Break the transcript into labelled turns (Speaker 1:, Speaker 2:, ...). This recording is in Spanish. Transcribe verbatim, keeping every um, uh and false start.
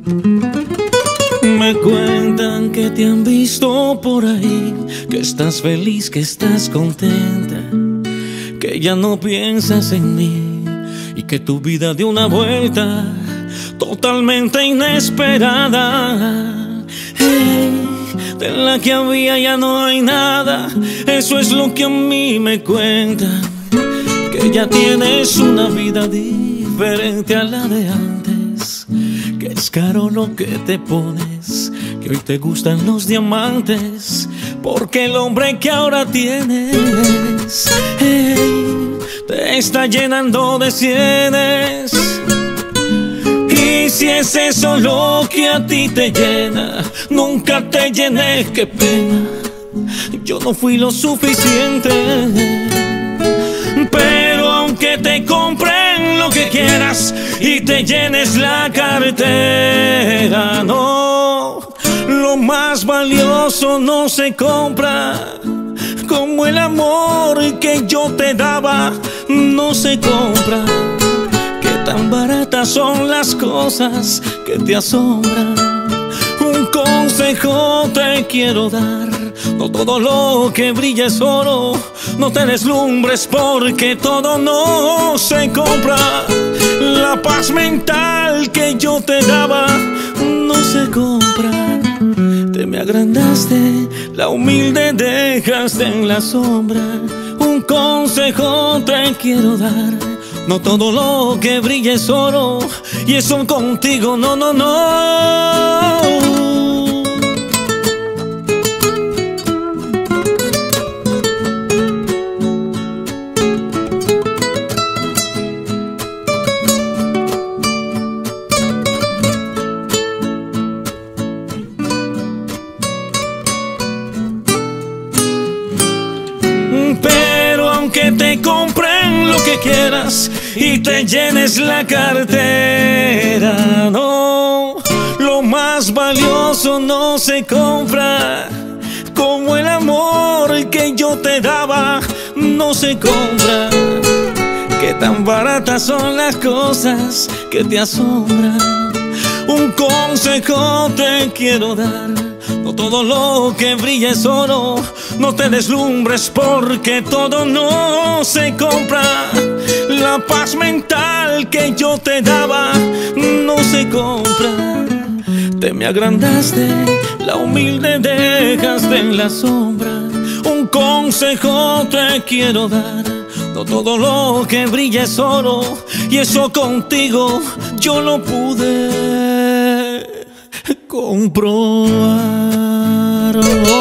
Speaker 1: Me cuentan que te han visto por ahí, que estás feliz, que estás contenta, que ya no piensas en mí y que tu vida dio una vuelta totalmente inesperada. Hey, de la que había ya no hay nada, eso es lo que a mí me cuentan, que ya tienes una vida diferente a la de antes, que es caro lo que te pones, que hoy te gustan los diamantes, porque el hombre que ahora tienes, hey, te está llenando de sienes. Y si es eso lo que a ti te llena, nunca te llené, qué pena, yo no fui lo suficiente. Pero aunque te compren lo que quieras y te llenes la cartera, no, lo más valioso no se compra, como el amor que yo te daba no se compra. Qué tan baratas son las cosas que te asombran. Un consejo te quiero dar: no todo lo que brilla es oro, no te deslumbres porque todo no se compra. La paz mental que yo te daba no se compra. Te me agrandaste, la humilde dejaste en la sombra. Un consejo te quiero dar: no todo lo que brilla es oro, y eso contigo no, no, no. Pero aunque te compren lo que quieras y te llenes la cartera, no, lo más valioso no se compra, como el amor que yo te daba no se compra. Qué tan baratas son las cosas que te asombran. Un consejo te quiero dar: no todo lo que brilla es oro, no te deslumbres porque todo no se compra. La paz mental que yo te daba no se compra. Te me agrandaste, la humilde dejaste en la sombra. Un consejo te quiero dar: no todo lo que brilla es oro, y eso contigo yo lo pude comprobar.